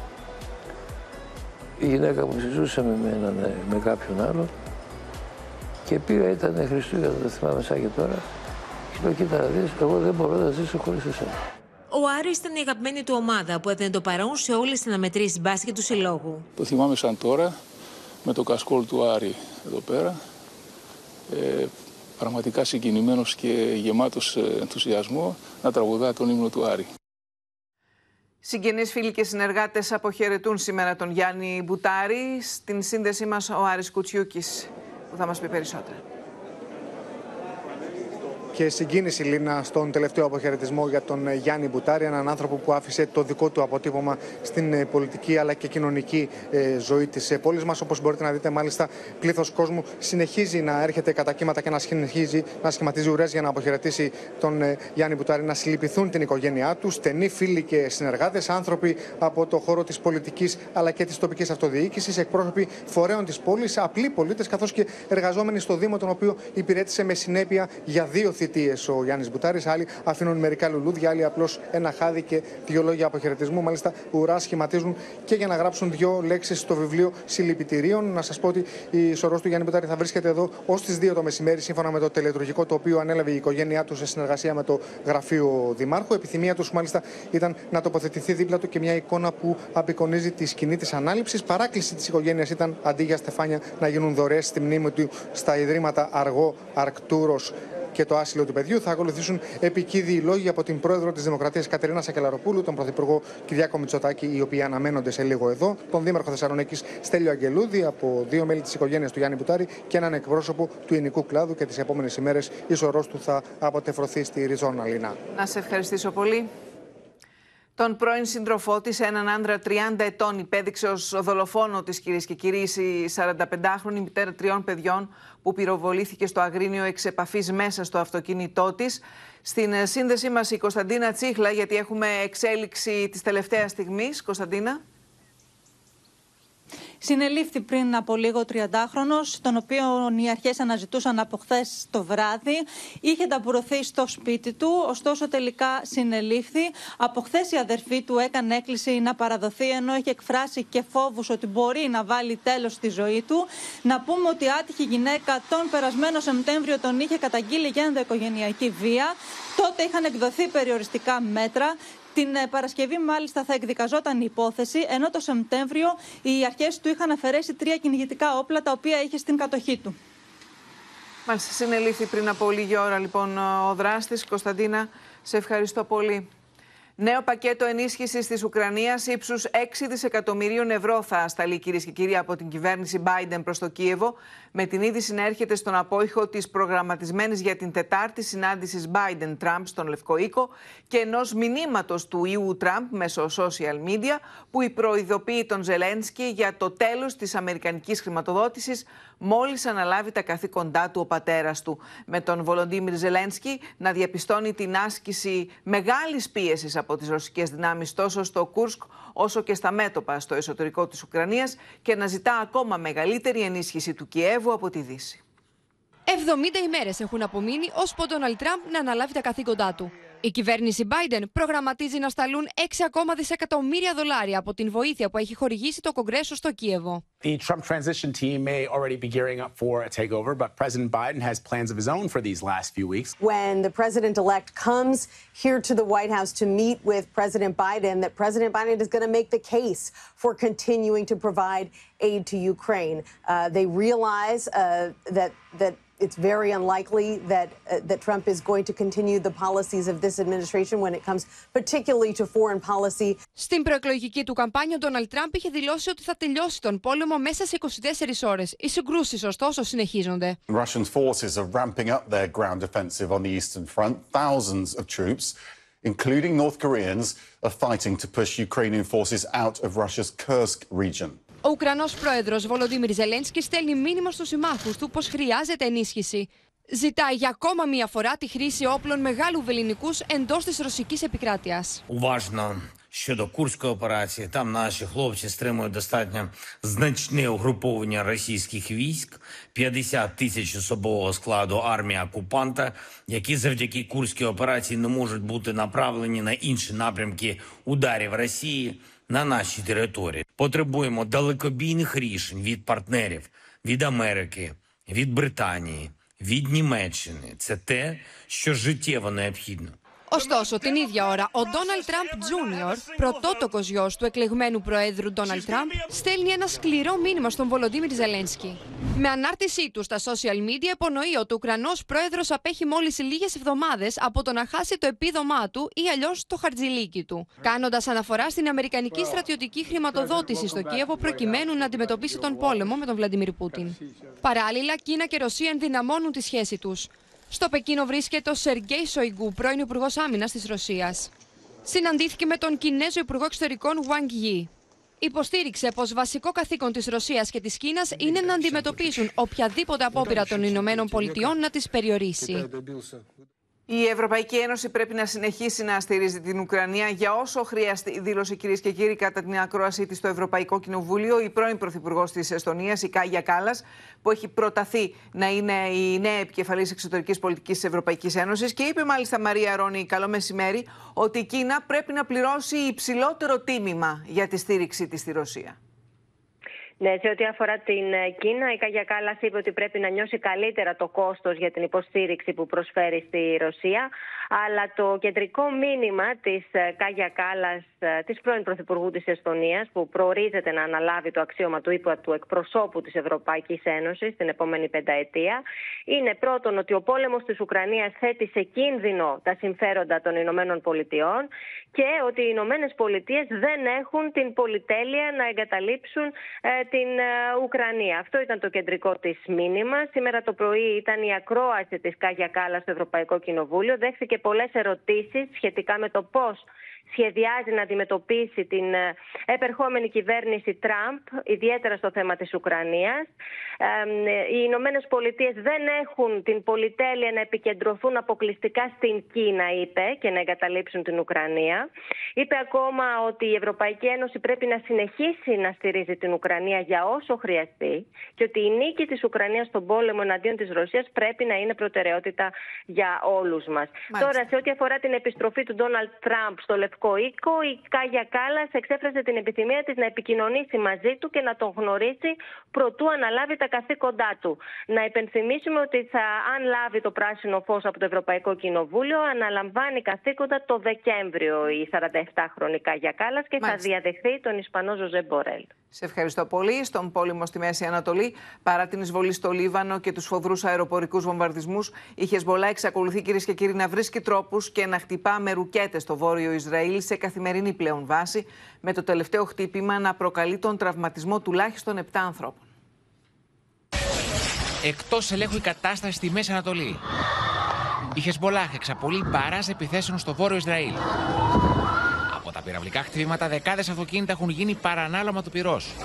Η γυναίκα μου συζούσε με, με, με κάποιον άλλο και πήγα, ήταν Χριστούγεννα, το θυμάμαι σαν και τώρα, και λέω: κοίτα να δεις, εγώ δεν μπορώ να ζήσω χωρίς εσένα. Ο Άρης ήταν η αγαπημένη του ομάδα που έδινε το παρόν σε όλες τις αναμετρήσεις μπάσκετ του συλλόγου. Το θυμάμαι σαν τώρα, με το κασκόλ του Άρη εδώ πέρα. Ε, πραγματικά συγκινημένος και γεμάτος ενθουσιασμό να τραγουδά τον ύμνο του Άρη. Συγγενείς, φίλοι και συνεργάτες αποχαιρετούν σήμερα τον Γιάννη Μπουτάρη. Στην σύνδεσή μας ο Άρης Κουτσιούκης που θα μας πει περισσότερα. Και συγκίνηση, Λίνα, στον τελευταίο αποχαιρετισμό για τον Γιάννη Μπουτάρη, έναν άνθρωπο που άφησε το δικό του αποτύπωμα στην πολιτική αλλά και κοινωνική ζωή της πόλης μας. Όπως μπορείτε να δείτε, μάλιστα, πλήθος κόσμου συνεχίζει να έρχεται κατά κύματα και να συνεχίζει να σχηματίζει ουρές για να αποχαιρετήσει τον Γιάννη Μπουτάρη, να συλληπιθούν την οικογένειά του, στενοί φίλοι και συνεργάτες, άνθρωποι από το χώρο της πολιτικής αλλά και της τοπικής αυτοδιοίκησης, εκπρόσωποι φορέων της πόλης, απλοί πολίτες, καθώς και εργαζόμενοι στο Δήμο, τον οποίο υπηρέτησε με συνέπεια για δύο θητείες ο Γιάννης Μπουτάρης. Άλλοι αφήνουν μερικά λουλούδια, άλλοι απλώς ένα χάδι και δύο λόγια αποχαιρετισμού. Μάλιστα, ουρά σχηματίζουν και για να γράψουν δύο λέξεις στο βιβλίο συλληπιτηρίων. Να σας πω ότι η σωρός του Γιάννη Μπουτάρη θα βρίσκεται εδώ ως τις δύο το μεσημέρι, σύμφωνα με το τελετουργικό το οποίο ανέλαβε η οικογένειά του σε συνεργασία με το γραφείο Δημάρχου. Επιθυμία του, μάλιστα, ήταν να τοποθετηθεί δίπλα του και μια εικόνα που απεικονίζει τη σκηνή της ανάληψης. Παράκληση της οικογένειας ήταν, αντί για στεφάνια, να γίνουν δωρεές στη μνήμη του στα ιδρύματα Αργό, Αρκτούρος και το άσυλο του παιδιού. Θα ακολουθήσουν επικίδιοι λόγοι από την πρόεδρο της Δημοκρατίας Κατερίνα Σακελαροπούλου, τον πρωθυπουργό Κυριάκο Μητσοτάκη, οι οποίοι αναμένονται σε λίγο εδώ, τον δήμαρχο Θεσσαλονίκης Στέλιο Αγγελούδη, από δύο μέλη της οικογένειας του Γιάννη Μπουτάρη και έναν εκπρόσωπο του ελληνικού κλάδου. Και τις επόμενες ημέρες η σωρός του θα αποτεφρωθεί στη Ριζόνα, Λίνα. Να σε ευχαριστήσω πολύ. Τον πρώην σύντροφό της, έναν άντρα τριάντα ετών, υπέδειξε ως δολοφόνο της, κυρίες και κύριοι, η σαρανταπεντάχρονη μητέρα τριών παιδιών που πυροβολήθηκε στο Αγρίνιο εξ επαφής μέσα στο αυτοκίνητό της. Στην σύνδεσή μας η Κωνσταντίνα Τσίχλα, γιατί έχουμε εξέλιξη της τελευταίας στιγμής. Κωνσταντίνα. Συνελήφθη πριν από λίγο τριαντάχρονος, τον οποίο οι αρχές αναζητούσαν από χθες το βράδυ. Είχε ταπουρωθεί στο σπίτι του, ωστόσο τελικά συνελήφθη. Από χθες η αδερφή του έκανε έκκληση να παραδοθεί, ενώ είχε εκφράσει και φόβους ότι μπορεί να βάλει τέλος στη ζωή του. Να πούμε ότι η άτυχη γυναίκα τον περασμένο Σεπτέμβριο τον είχε καταγγείλει για ενδοοικογενειακή βία. Τότε είχαν εκδοθεί περιοριστικά μέτρα. Την Παρασκευή, μάλιστα, θα εκδικαζόταν η υπόθεση, ενώ το Σεπτέμβριο οι αρχές του είχαν αφαιρέσει τρία κυνηγητικά όπλα τα οποία είχε στην κατοχή του. Μάλιστα, συνελήφθη πριν από λίγη ώρα λοιπόν ο δράστης. Κωνσταντίνα, σε ευχαριστώ πολύ. Νέο πακέτο ενίσχυσης της Ουκρανίας ύψους έξι δισεκατομμυρίων ευρώ θα σταλεί, κυρίες και κύριοι, από την κυβέρνηση Biden προς το Κίεβο, με την είδηση να έρχεται στον απόϊχο της προγραμματισμένης για την Τετάρτη συνάντησης Biden-Trump στον Λευκό Οίκο και ενός μηνύματος του ιού Trump μέσω social media που προειδοποιεί τον Ζελένσκι για το τέλος της αμερικανικής χρηματοδότησης μόλις αναλάβει τα καθήκοντά του ο πατέρας του. Με τον Βολοντίμιρ Ζελένσκι να διαπιστώνει την άσκηση μεγάλης πίεσης από τις ρωσικές δυνάμεις τόσο στο Κούρσκ όσο και στα μέτωπα στο εσωτερικό της Ουκρανίας και να ζητά ακόμα μεγαλύτερη ενίσχυση του Κιέβου από τη Δύση. εβδομήντα ημέρες έχουν απομείνει ώσπου ο Ντόναλντ Τραμπ να αναλάβει τα καθήκοντά του. Η κυβέρνηση Biden προγραμματίζει να σταλούν έξι ακόμα δισεκατομμύρια δολάρια από την βοήθεια που έχει χορηγήσει το Κογκρέσο στο Κίεβο. The Trump transition team may already be gearing up for a takeover, but President Biden has plans of his own for these last few weeks. When the president-elect comes here to the White House to meet with President Biden, that President Biden is going to make the case for continuing to provide aid to Ukraine. Uh, they realize uh, that that it's very unlikely that uh, that Trump is going to continue the policies of this administration when it comes particularly to foreign policy. Στην προεκλογική του καμπάνια, ο Ντόναλντ Τραμπ είχε δηλώσει ότι θα τελειώσει τον πόλεμο μέσα σε είκοσι τέσσερις ώρες. Οι συγκρούσεις, ωστόσο, συνεχίζονται. Russian forces are ramping up their ground offensive on the eastern front. Thousands of troops, including North Koreans, are fighting to push Ukrainian forces out of Russia's Kursk region. Ο Ουκρανός πρόεδρος Βολοντίμιρ Ζελένσκι στέλνει μήνυμα στους συμμάχους του πως χρειάζεται ενίσχυση. Ζητάει για ακόμα μία φορά τη χρήση όπλων μεγάλου βεληνικούς εντός της ρωσικής επικράτειας. Уважно щодо Курської операції. Там наші хлопці стримують достатньо значне угруповання російських військ, п'ятдесят тисяч особового складу армії окупанта, які завдяки Курській операції не можуть бути направлені на інші напрямки ударів Росії на нашій території. Потребуємо далекобійних рішень від партнерів, від Америки, від Британії, від Німеччини. Це те, що життєво необхідно. Ωστόσο, την ίδια ώρα, ο Ντόναλντ Τραμπ Τζούνιορ, πρωτότοκος γιος του εκλεγμένου προέδρου Ντόναλντ Τραμπ, στέλνει ένα σκληρό μήνυμα στον Βολοντίμιρ Ζελένσκι. Με ανάρτησή του στα social media υπονοεί ότι ο Ουκρανός πρόεδρος απέχει μόλις λίγες εβδομάδες από το να χάσει το επίδομά του ή αλλιώς το χαρτζηλίκι του, κάνοντας αναφορά στην αμερικανική στρατιωτική χρηματοδότηση στο Κίεβο προκειμένου να αντιμετωπίσει τον πόλεμο με τον Βλαντιμίρ Πούτιν. Παράλληλα, Κίνα και Ρωσία ενδυναμώνουν τη σχέση τους. Στο Πεκίνο βρίσκεται ο Σεργέι Σοϊγκού, πρώην Υπουργός Άμυνας της Ρωσίας. Συναντήθηκε με τον Κινέζο Υπουργό Εξωτερικών Wang Yi. Υποστήριξε πως βασικό καθήκον της Ρωσίας και της Κίνας είναι να αντιμετωπίσουν οποιαδήποτε απόπειρα των Ηνωμένων Πολιτειών να τις περιορίσει. Η Ευρωπαϊκή Ένωση πρέπει να συνεχίσει να στηρίζει την Ουκρανία για όσο χρειαστεί, δήλωσε, κυρίες και κύριοι, κατά την ακρόασή της στο Ευρωπαϊκό Κοινοβούλιο η πρώην Πρωθυπουργός της Εστονίας, η Κάγια Κάλλας, που έχει προταθεί να είναι η νέα επικεφαλής εξωτερικής πολιτικής της Ευρωπαϊκής Ένωσης. Και είπε μάλιστα, Μαρία Ρόνη, καλό μεσημέρι, ότι η Κίνα πρέπει να πληρώσει υψηλότερο τίμημα για τη στήριξή της στη Ρωσία. Ναι, σε ό,τι αφορά την Κίνα, η Κάγια Κάλλας είπε ότι πρέπει να νιώσει καλύτερα το κόστος για την υποστήριξη που προσφέρει στη Ρωσία. Αλλά το κεντρικό μήνυμα της Κάγια Κάλλας, της πρώην Πρωθυπουργού της Εστονίας, που προορίζεται να αναλάβει το αξίωμα του ύπου του εκπροσώπου της Ευρωπαϊκής Ένωσης την επόμενη πενταετία, είναι πρώτον ότι ο πόλεμος της Ουκρανίας θέτει σε κίνδυνο τα συμφέροντα των Ηνωμένων Πολιτειών και ότι οι Ηνωμένες Πολιτείες δεν έχουν την πολυτέλεια να εγκαταλείψουν ε, την ε, Ουκρανία. Αυτό ήταν το κεντρικό της μήνυμα. Σήμερα το πρωί ήταν η ακρόαση της Κάγια Κάλλας στο Ευρωπαϊκό Κοινοβούλιο. Δέχθηκε πολλές ερωτήσεις σχετικά με το πώς σχεδιάζει να αντιμετωπίσει την επερχόμενη κυβέρνηση Τραμπ, ιδιαίτερα στο θέμα της Ουκρανίας. Οι Ηνωμένες Πολιτείες δεν έχουν την πολυτέλεια να επικεντρωθούν αποκλειστικά στην Κίνα, είπε, και να εγκαταλείψουν την Ουκρανία. Είπε ακόμα ότι η Ευρωπαϊκή Ένωση πρέπει να συνεχίσει να στηρίζει την Ουκρανία για όσο χρειαστεί και ότι η νίκη της Ουκρανίας στον πόλεμο εναντίον της Ρωσίας πρέπει να είναι προτεραιότητα για όλους μας. Μάλιστα. Τώρα, σε ό,τι αφορά την επιστροφή του Ντόναλντ Τραμπ στο Λευκό Οίκο, η Κάγια Κάλλας εξέφρασε την επιθυμία της να επικοινωνήσει μαζί του και να τον γνωρίσει προτού αναλάβει τα καθήκοντά του. Να υπενθυμίσουμε ότι θα, αν λάβει το πράσινο φως από το Ευρωπαϊκό Κοινοβούλιο, αναλαμβάνει καθήκοντα το Δεκέμβριο η σαρανταεπτάχρονη Κάγια Κάλλας και Μάλιστα. θα διαδεχθεί τον Ισπανό Ζωζέ Μπορέλ. Σε ευχαριστώ πολύ. Στον πόλεμο στη Μέση Ανατολή, παρά την εισβολή στο Λίβανο και τους φοδρούς αεροπορικούς βομβαρδισμούς, η Χεσμολάχ εξακολουθεί, κυρίες και κύριοι, να βρίσκει τρόπους και να χτυπά με ρουκέτες στο βόρειο Ισραήλ σε καθημερινή πλέον βάση, με το τελευταίο χτύπημα να προκαλεί τον τραυματισμό τουλάχιστον επτά ανθρώπων. Εκτός ελέγχου η κατάσταση στη Μέση Ανατολή. Η Χεσμολάχ εξαπολύει μπαράζ επιθέσεων στο βόρειο Ισραήλ. Από τα πυραυλικά χτυπήματα, δεκάδες αυτοκίνητα έχουν γίνει παρανάλωμα του πυρός.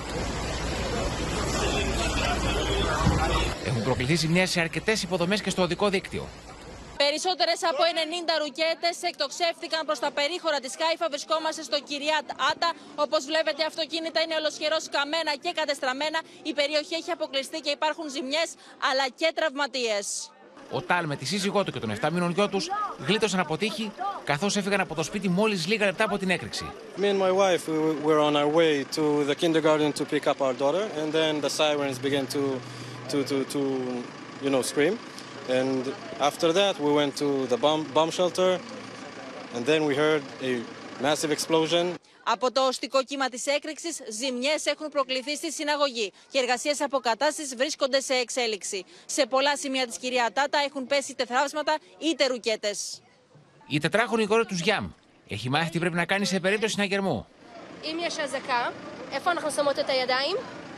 Έχουν προκληθεί ζημιές σε αρκετές υποδομές και στο οδικό δίκτυο. Περισσότερες από ενενήντα ρουκέτες εκτοξεύτηκαν προς τα περίχωρα της Χάιφα. Βρισκόμαστε στο Κυριάτ Άτα. Όπως βλέπετε, αυτοκίνητα είναι ολοσχερώς καμένα και κατεστραμμένα. Η περιοχή έχει αποκλειστεί και υπάρχουν ζημιές αλλά και τραυματίες. Ο Τάλ με τη σύζυγό του και τον επτά μήνων γιο τους γλίτωσαν από τύχη, καθώς έφυγαν από το σπίτι μόλις λίγα λεπτά από την έκρηξη. Me and my wife we were on our way to the kindergarten to pick up our daughter, and then the sirens began to to to to you know scream, and after that we went to the bomb bomb shelter, and then we heard a massive explosion. Από το οστικό κύμα της έκρηξης, ζημιές έχουν προκληθεί στη συναγωγή και εργασίες αποκατάστασης βρίσκονται σε εξέλιξη. Σε πολλά σημεία της Κυριάτ Άτα έχουν πέσει είτε θράψματα είτε ρουκέτες. Η τετράχωνη κόρη του Γιάμ έχει μάθει τι πρέπει να κάνει σε περίπτωση συναγερμού. אם יש אזעקה, איפה אנחנו שמות את הידיים?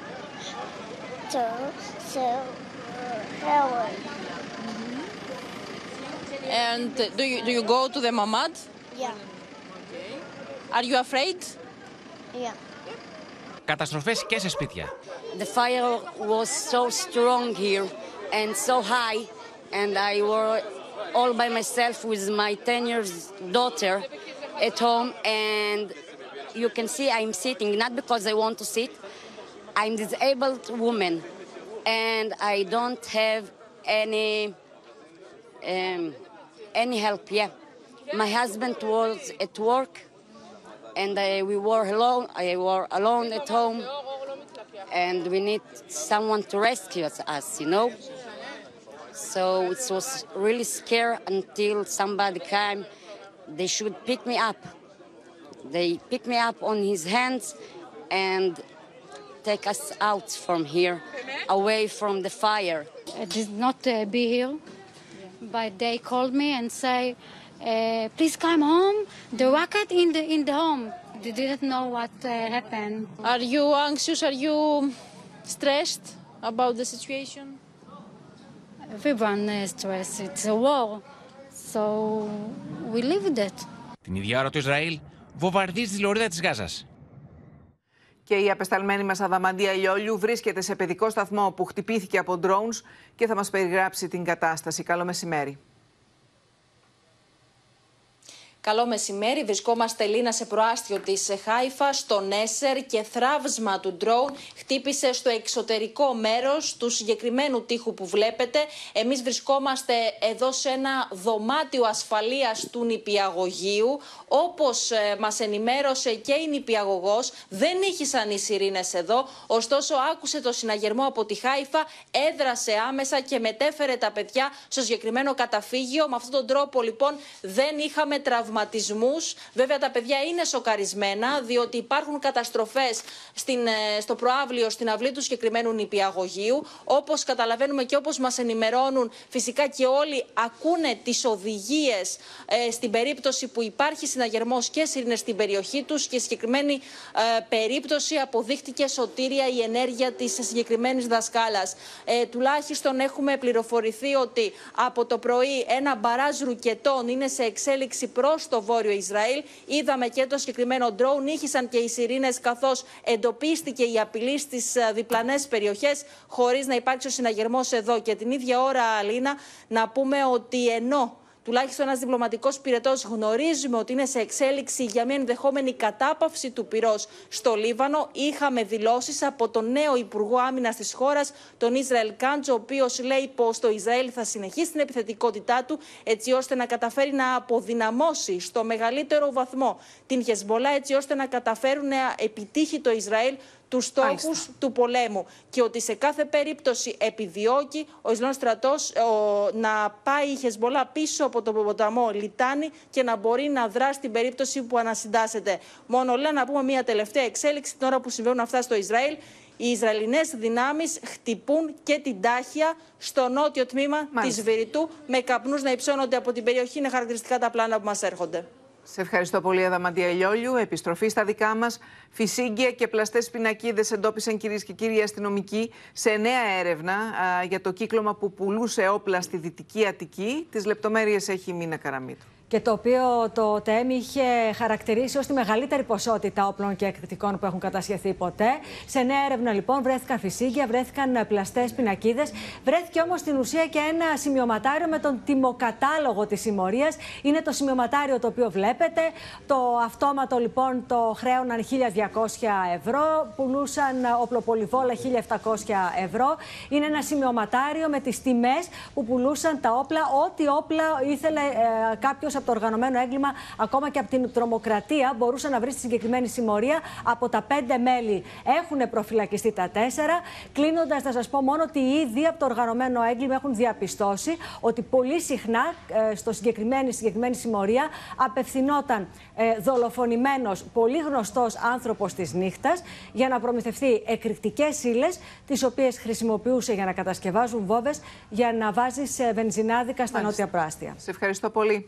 And do you do you go to the mamad? Yeah. Are you afraid? Yeah. Καταστροφές και σε σπίτια. The fire was so strong here and so high, and I were all by myself with my ten years daughter at home, and you can see I'm sitting not because I want to sit. I'm disabled woman, and I don't have any um, any help. Yeah, my husband was at work. And uh, we were alone. I were alone at home, and we need someone to rescue us, you know. So it was really scary until somebody came. They should pick me up. They pick me up on his hands and take us out from here, away from the fire. I did not uh, be here, but they called me and say, Uh, please come home. The rocket in the in the home. They didn't know what uh, happened. Are you anxious? Are you stressed about the situation? Everyone is stressed. It's a war, so we live with it. Την ίδια ώρα το Ισραήλ βομβαρδίζει τη λωρίδα της Γάζας. Και η απεσταλμένη μας Αδαμαντία Λιόλιου βρίσκεται σε παιδικό σταθμό που χτυπήθηκε από drones και θα μας περιγράψει την κατάσταση. Καλό μεσημέρι. Καλό μεσημέρι. Βρισκόμαστε, Λίνα, σε προάστιο της Χάιφα, στο Νέσερ, και θραύσμα του ντρόουν χτύπησε στο εξωτερικό μέρος του συγκεκριμένου τοίχου που βλέπετε. Εμείς βρισκόμαστε εδώ σε ένα δωμάτιο ασφαλείας του νηπιαγωγείου. Όπως ε, μας ενημέρωσε και η νηπιαγωγός, δεν ήχησαν οι σιρήνες εδώ. Ωστόσο, άκουσε το συναγερμό από τη Χάιφα, έδρασε άμεσα και μετέφερε τα παιδιά στο συγκεκριμένο καταφύγιο. Με αυτόν τον τρόπο, λοιπόν, δεν είχαμε τραυματισμούς. Βέβαια, τα παιδιά είναι σοκαρισμένα, διότι υπάρχουν καταστροφές στην, στο προαύλιο, στην αυλή του συγκεκριμένου νηπιαγωγείου. Όπως καταλαβαίνουμε και όπως μας ενημερώνουν, φυσικά και όλοι ακούνε τις οδηγίες ε, στην περίπτωση που υπάρχει συναγερμός και σιρήνες στην περιοχή τους, και συγκεκριμένη ε, περίπτωση αποδείχτηκε σωτήρια η ενέργεια της συγκεκριμένης δασκάλας. Ε, τουλάχιστον έχουμε πληροφορηθεί ότι από το πρωί ένα μπαράζ ρουκετών είναι σε εξέλιξη προς στο βόρειο Ισραήλ. Είδαμε και το συγκεκριμένο ντρόουν, ήχησαν και οι σιρήνες, καθώς εντοπίστηκε η απειλή στις διπλανές περιοχές, χωρίς να υπάρξει ο συναγερμός εδώ. Και την ίδια ώρα, Αλίνα, να πούμε ότι ενώ τουλάχιστον ένας διπλωματικός πυρετός γνωρίζουμε ότι είναι σε εξέλιξη για μια ενδεχόμενη κατάπαυση του πυρός στο Λίβανο, είχαμε δηλώσεις από τον νέο Υπουργό Άμυνας της χώρας, τον Ισραήλ Κάντζ, ο οποίος λέει πως το Ισραήλ θα συνεχίσει την επιθετικότητά του, έτσι ώστε να καταφέρει να αποδυναμώσει στο μεγαλύτερο βαθμό την Χεσμολάχ, έτσι ώστε να καταφέρουν να επιτύχει το Ισραήλ τους στόχους του πολέμου και ότι σε κάθε περίπτωση επιδιώκει ο Ισλαμικός στρατός να πάει η Χεσμολά πίσω από τον ποταμό Λιτάνη και να μπορεί να δράσει στην περίπτωση που ανασυντάσσεται. Μόνο λέω να πούμε μια τελευταία εξέλιξη την ώρα που συμβαίνουν αυτά στο Ισραήλ. Οι Ισραηλινές δυνάμεις χτυπούν και την Τάχια στο νότιο τμήμα Μάλιστα. της Βηρητού με καπνούς να υψώνονται από την περιοχή. Είναι χαρακτηριστικά τα πλάνα που μας έρχονται. Σε ευχαριστώ πολύ, Αδαμαντία Λιόλιου. Επιστροφή στα δικά μας. Φυσίγγια και πλαστές πινακίδες εντόπισαν, κυρίες και κύριοι, αστυνομικοί σε νέα έρευνα α, για το κύκλωμα που πουλούσε όπλα στη Δυτική Αττική. Τις λεπτομέρειες έχει η Μίνα Καραμίτου. Και το οποίο το ΤΕΜ είχε χαρακτηρίσει ως τη μεγαλύτερη ποσότητα όπλων και εκρηκτικών που έχουν κατασχεθεί ποτέ. Σε νέα έρευνα, λοιπόν, βρέθηκαν φυσίγγια, βρέθηκαν πλαστές πινακίδες, βρέθηκε όμως στην ουσία και ένα σημειωματάριο με τον τιμοκατάλογο της συμμορίας. Είναι το σημειωματάριο το οποίο βλέπετε. Το αυτόματο, λοιπόν, το χρέωναν χίλια διακόσια ευρώ, πουλούσαν οπλοπολιβόλα χίλια επτακόσια ευρώ. Είναι ένα σημειωματάριο με τις τιμές που πουλούσαν τα όπλα, ό,τι όπλα ήθελε ε, κάποιος από το οργανωμένο έγκλημα, ακόμα και από την τρομοκρατία, μπορούσε να βρει στη συγκεκριμένη συμμορία. Από τα πέντε μέλη έχουν προφυλακιστεί τα τέσσερα. Κλείνοντας, θα σας πω μόνο ότι ήδη από το οργανωμένο έγκλημα έχουν διαπιστώσει ότι πολύ συχνά ε, στο συγκεκριμένη, συγκεκριμένη συμμορία απευθυνόταν ε, δολοφονημένος, πολύ γνωστός άνθρωπος της νύχτας για να προμηθευτεί εκρηκτικές ύλες, τις οποίες χρησιμοποιούσε για να κατασκευάζουν βόμβες, για να βάζει σε βενζινάδικα στα Μάλιστα. νότια προάστια. Σε ευχαριστώ πολύ.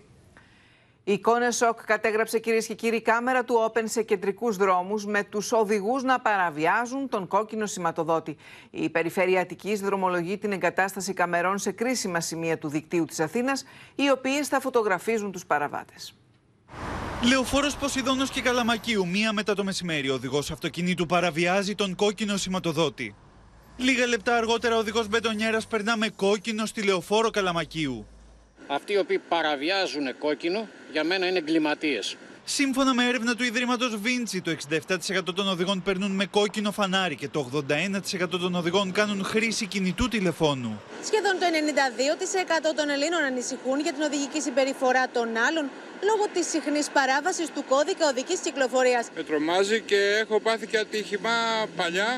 Η εικόνες σοκ κατέγραψε, κυρίες και κύριοι, κάμερα του Όπεν σε κεντρικούς δρόμους με τους οδηγούς να παραβιάζουν τον κόκκινο σηματοδότη. Η Περιφέρεια Αττικής δρομολογεί την εγκατάσταση καμερών σε κρίσιμα σημεία του δικτύου της Αθήνας, οι οποίες θα φωτογραφίζουν τους παραβάτες. Λεωφόρος Ποσειδώνος και Καλαμακίου, μία μετά το μεσημέρι, ο οδηγός αυτοκινήτου παραβιάζει τον κόκκινο σηματοδότη. Λίγα λεπτά αργότερα, ο οδηγός μπετονιέρας περνά με κόκκινο στη λεωφόρο Καλαμακίου. Αυτοί οι οποίοι παραβιάζουν κόκκινο, για μένα είναι εγκληματίες. Σύμφωνα με έρευνα του Ιδρύματος Βίντσι, το εξήντα επτά τοις εκατό των οδηγών περνούν με κόκκινο φανάρι και το ογδόντα ένα τοις εκατό των οδηγών κάνουν χρήση κινητού τηλεφώνου. Σχεδόν το ενενήντα δύο τοις εκατό των Ελλήνων ανησυχούν για την οδηγική συμπεριφορά των άλλων λόγω της συχνής παράβασης του κώδικα οδικής κυκλοφορίας. Με τρομάζει και έχω πάθει και ατύχημα παλιά.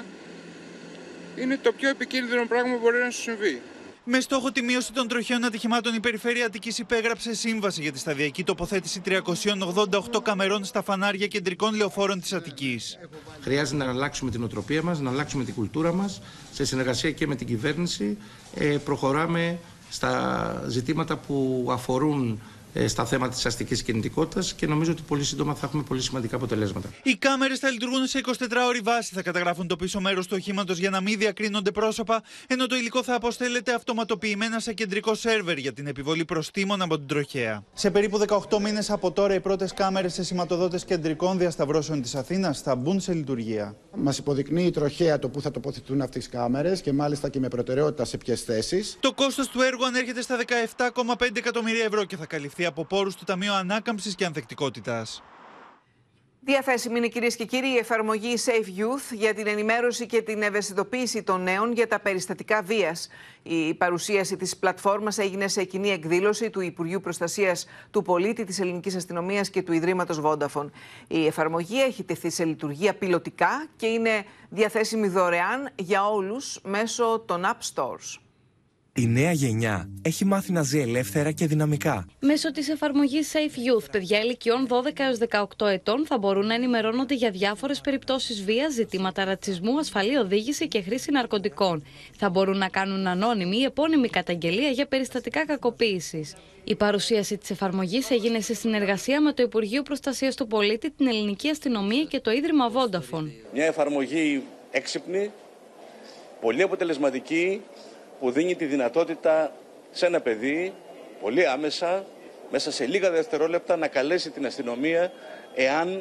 Είναι το πιο επικίνδυνο πράγμα που μπορεί να σου συμβεί. Με στόχο τη μείωση των τροχαίων ατυχημάτων, η Περιφέρεια Αττικής υπέγραψε σύμβαση για τη σταδιακή τοποθέτηση τριακοσίων ογδόντα οκτώ καμερών στα φανάρια κεντρικών λεωφόρων της Αττικής. Χρειάζεται να αλλάξουμε την οτροπία μας, να αλλάξουμε την κουλτούρα μας. Σε συνεργασία και με την κυβέρνηση ε, προχωράμε στα ζητήματα που αφορούν στα θέματα της αστικής κινητικότητας και νομίζω ότι πολύ σύντομα θα έχουμε πολύ σημαντικά αποτελέσματα. Οι κάμερες θα λειτουργούν σε εικοσιτετράωρη βάση, θα καταγράφουν το πίσω μέρος του οχήματος για να μην διακρίνονται πρόσωπα, ενώ το υλικό θα αποστέλλεται αυτοματοποιημένα σε κεντρικό σερβερ για την επιβολή προστίμων από την τροχέα. Σε περίπου δεκαοκτώ μήνες από τώρα, οι πρώτες κάμερες σε σηματοδότες κεντρικών διασταυρώσεων της Αθήνας θα μπουν σε λειτουργία. Μας υποδεικνύει η τροχέα το πού θα τοποθετηθούν αυτές οι κάμερες και μάλιστα και με προτεραιότητα σε ποιες θέσεις. Το κόστος του έργου ανέρχεται στα δεκαεπτά κόμμα πέντε εκατομμύρια ευρώ και θα καλυφθεί από πόρους του Ταμείου Ανάκαμψης και Ανθεκτικότητας. Διαθέσιμη είναι, κυρίες και κύριοι, η εφαρμογή Safe Youth για την ενημέρωση και την ευαισθητοποίηση των νέων για τα περιστατικά βίας. Η παρουσίαση της πλατφόρμας έγινε σε κοινή εκδήλωση του Υπουργείου Προστασίας του Πολίτη, της Ελληνικής Αστυνομίας και του Ιδρύματος Vodafone. Η εφαρμογή έχει τεθεί σε λειτουργία πιλωτικά και είναι διαθέσιμη δωρεάν για όλους μέσω των App Stores. Η νέα γενιά έχει μάθει να ζει ελεύθερα και δυναμικά. Μέσω της εφαρμογής Safe Youth, παιδιά ηλικιών δώδεκα έως δεκαοκτώ ετών θα μπορούν να ενημερώνονται για διάφορες περιπτώσεις βίας, ζητήματα ρατσισμού, ασφαλή οδήγηση και χρήση ναρκωτικών. Θα μπορούν να κάνουν ανώνυμη ή επώνυμη καταγγελία για περιστατικά κακοποίησης. Η παρουσίαση της εφαρμογής έγινε σε συνεργασία με το Υπουργείο Προστασίας του Πολίτη, την Ελληνική Αστυνομία και το Ίδρυμα Vodafone. Μια εφαρμογή έξυπνη, πολύ αποτελεσματική, που δίνει τη δυνατότητα σε ένα παιδί πολύ άμεσα, μέσα σε λίγα δευτερόλεπτα, να καλέσει την αστυνομία εάν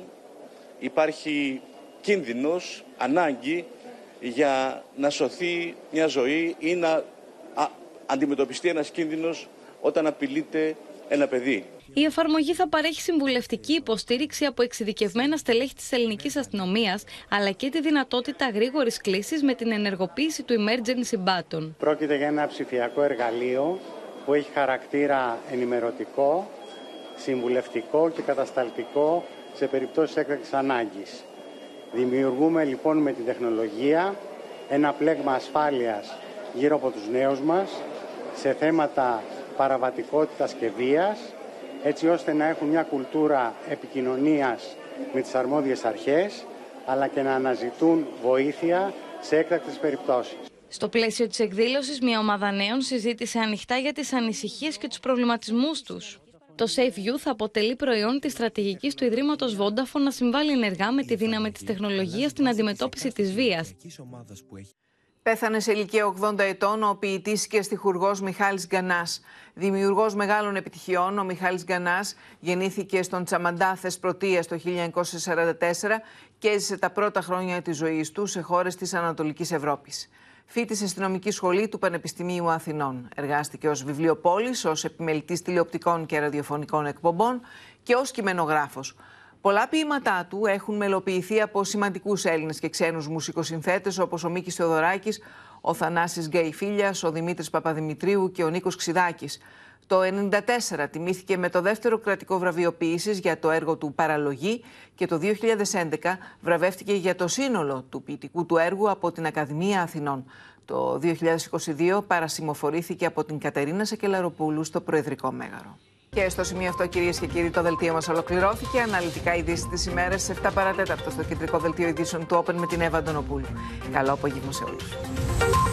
υπάρχει κίνδυνος, ανάγκη για να σωθεί μια ζωή ή να α, αντιμετωπιστεί ένας κίνδυνος όταν απειλείται ένα παιδί. Η εφαρμογή θα παρέχει συμβουλευτική υποστήριξη από εξειδικευμένα στελέχη της ελληνικής αστυνομίας, αλλά και τη δυνατότητα γρήγορης κλήσης με την ενεργοποίηση του emergency button. Πρόκειται για ένα ψηφιακό εργαλείο που έχει χαρακτήρα ενημερωτικό, συμβουλευτικό και κατασταλτικό σε περιπτώσεις έκτακτης ανάγκης. Δημιουργούμε λοιπόν με την τεχνολογία ένα πλέγμα ασφάλειας γύρω από τους νέους μας σε θέματα παραβατικότητας και βίας, έτσι ώστε να έχουν μια κουλτούρα επικοινωνίας με τις αρμόδιες αρχές, αλλά και να αναζητούν βοήθεια σε έκτακτες περιπτώσεις. Στο πλαίσιο της εκδήλωσης, μια ομάδα νέων συζήτησε ανοιχτά για τις ανησυχίες και τους προβληματισμούς τους. Το Safe Youth αποτελεί προϊόν της στρατηγικής του Ιδρύματος Vodafone να συμβάλλει ενεργά με τη δύναμη της τεχνολογίας στην αντιμετώπιση της βίας. Πέθανε σε ηλικία ογδόντα ετών ο ποιητής και στιχουργός Μιχάλης Γκανάς. Δημιουργός μεγάλων επιτυχιών, ο Μιχάλης Γκανάς γεννήθηκε στον Τσαμαντά Θεσπρωτείας το χίλια εννιακόσια σαράντα τέσσερα και έζησε τα πρώτα χρόνια της ζωής του σε χώρες της Ανατολικής Ευρώπης. Φοίτησε στη νομική σχολή του Πανεπιστημίου Αθηνών. Εργάστηκε ως βιβλιοπόλης, ως επιμελητής τηλεοπτικών και ραδιοφωνικών εκπομπών και ως κειμενογράφος. Πολλά ποίηματά του έχουν μελοποιηθεί από σημαντικούς Έλληνες και ξένους μουσικοσυνθέτες όπως ο Μίκης Θεοδωράκης, ο Θανάσης Γκαϊφίλιας, ο Δημήτρης Παπαδημητρίου και ο Νίκος Ξιδάκης. Το χίλια εννιακόσια ενενήντα τέσσερα τιμήθηκε με το δεύτερο κρατικό βραβείο ποίησης για το έργο του «Παραλογή» και το δύο χιλιάδες έντεκα βραβεύτηκε για το σύνολο του ποιητικού του έργου από την Ακαδημία Αθηνών. Το δύο χιλιάδες είκοσι δύο παρασημοφορήθηκε από την Κατερίνα Σακελαροπούλου στο Προεδρικό Μέγαρο. Και στο σημείο αυτό, κυρίες και κύριοι, το δελτίο μας ολοκληρώθηκε. Αναλυτικά ειδήσεις της ημέρας σε επτά παρά τέταρτο στο κεντρικό δελτίο ειδήσεων του Open με την Εύα Αντωνοπούλου. Καλό απόγευμα σε όλους.